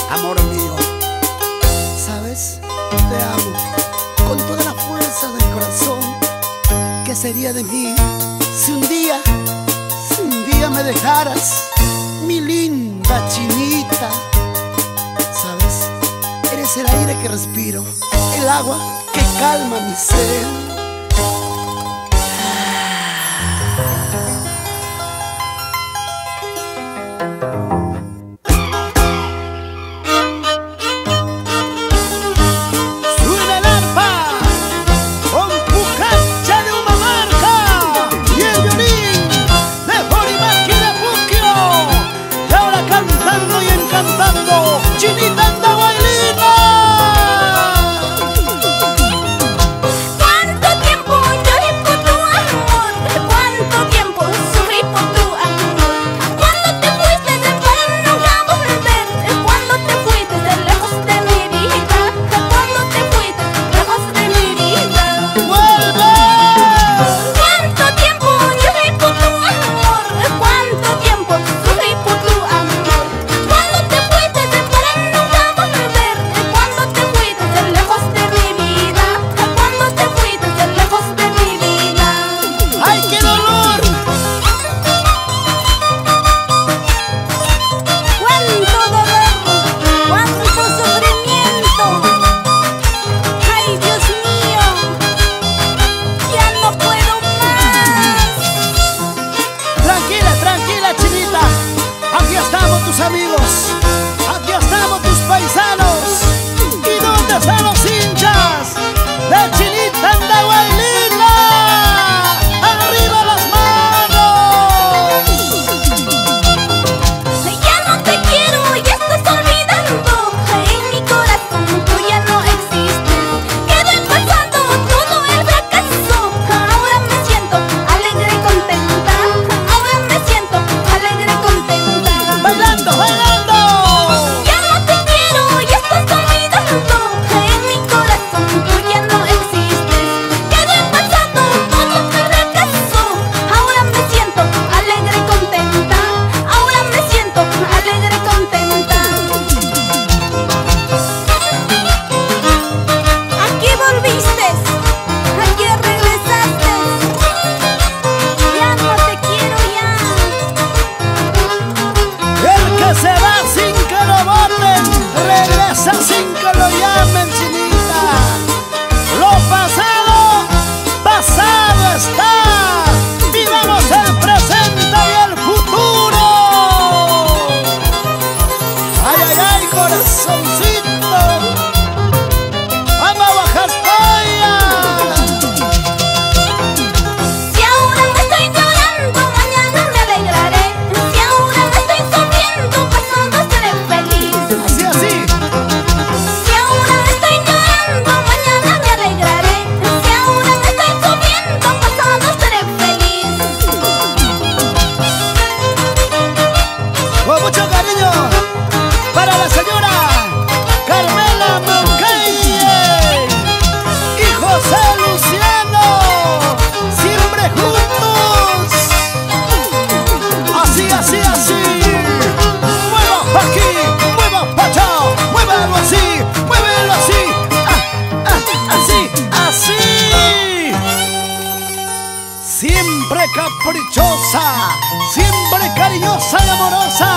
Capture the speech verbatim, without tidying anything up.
amor mío. ¿Sabes? Te amo con toda la fuerza del corazón. ¿Qué sería de mí si un día, si un día me dejaras, mi linda chinita? ¿Sabes? Eres el aire que respiro, el agua que calma mi sed. Chinita anda bailando. Cuánto tiempo lloré por tu amor, cuánto tiempo sufrí por tu amor. Cuando te fuiste de para nunca volver, cuando te fuiste de lejos de mi vida, cuando te fuiste lejos de mi vida. ¡Vuelve! Cuánto tiempo lloré por tu amor, cuánto tiempo sufrí por tu amor. Cuando te fuiste de para nunca volver, cuando te fuiste de lejos de mi vida, cuando te fuiste de lejos de mi vida. ¡Ay, qué dolor! Cuánto dolor, cuánto sufrimiento. Ay, Dios mío, ya no puedo más. Tranquila, tranquila, chinita. Aquí estamos tus amigos. Aquí estamos tus paisanos. ¿Y dónde están los hinchas de Chinita anda bailando? ¡Arriba las manos! Ya no te quiero, ya estás olvidando. En mi corazón tú ya no existes. Quedó en pasado todo el fracaso. Ahora me siento alegre y contenta. Ahora me siento alegre y contenta. ¡Bailando, bailando! Ya no te quiero, ya estás olvidando. En mi corazón tú ya no existes. Quedó en pasado todo el fracaso. Ahora me siento alegre y contenta. Ahora me siento alegre y contenta. Aquí volviste, aquí regresaste. Ya no te quiero ya. El que se va sin que lo voten, regresa sin que lo llamen, chinita. Lo pasado, pasado está. Vivamos el presente y el futuro. Ay, ay, ay, corazoncito. Vamos a bajar toalla. Si ahora me estoy llorando, mañana me alegraré. Si ahora me estoy sonriendo, pasando seré feliz. Así, así. Si ahora me estoy llorando, mañana me alegraré. Si ahora me estoy sonriendo, pasando seré feliz. Con mucho cariño para la señora Carmela Moncaille y José Luciano, siempre juntos. Así, así, así. Mueva pa' aquí, mueva pa' allá, muévelo así, muévelo así. Ah, ah, así, así. Siempre caprichosa, siempre cariñosa y amorosa.